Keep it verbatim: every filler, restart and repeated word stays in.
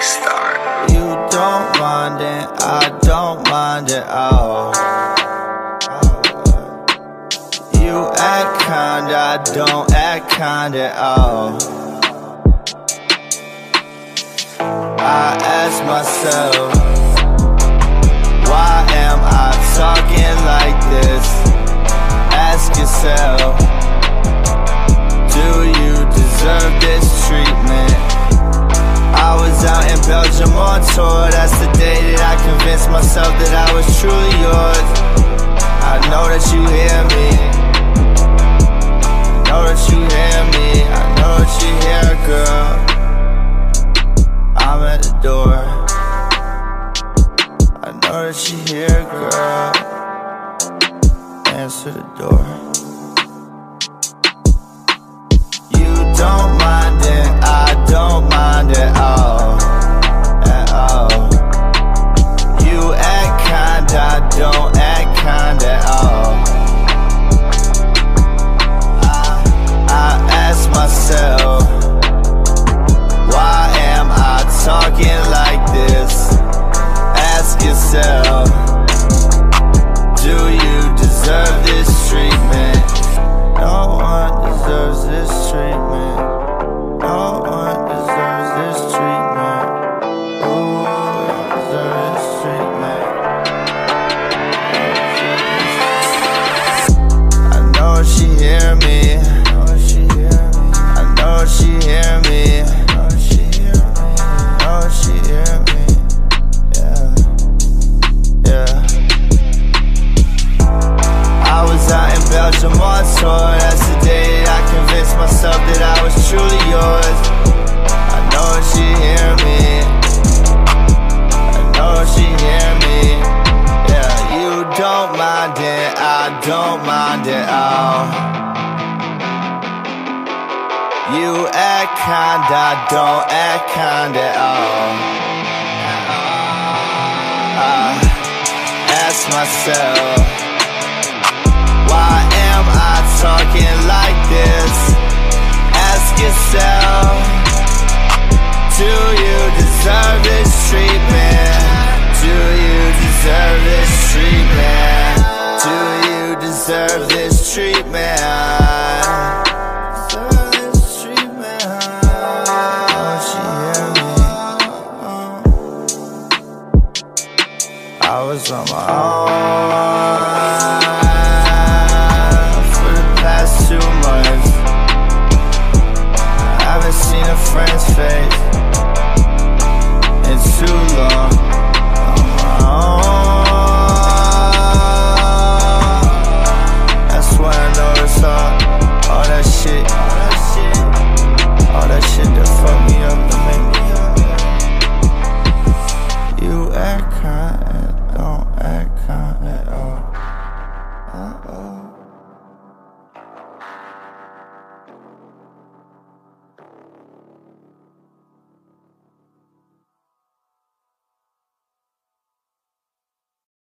Star. You don't mind it, I don't mind it all. You act kind, I don't act kind at all. I ask myself, why am I talking like this? Ask yourself, do you deserve this treatment? I was out in Belgium on tour. That's the day that I convinced myself that I was truly yours. I know that you hear me, I know that you hear me, I know that you hear, girl. I'm at the door, I know that you hear, girl. Answer the door. You don't mind it, I don't mind at all, at all. You act kind, I don't act kind at all. I, I ask myself, why am I talking like this? Ask yourself, do you deserve this treatment? No one deserves this treatment. No one deserves this treatment. Ooh, don't deserve this treatment. I know she hear me, I know she hear me, I know she hear me, I know she hear me, yeah, yeah. I was out in Belgium on tour. That's the day that I convinced myself that I was truly yours. I know she hear me, I know she hear me, yeah. You don't mind it, I don't mind it all. You act kind, I don't act kind at all. I ask myself, why am I talking like this? Ask yourself, do you deserve this treatment? Do you deserve this treatment? Do you deserve this treatment? Deserve this treatment? Oh, she hear me. I was on my own for the past two months. I haven't seen a friend's face.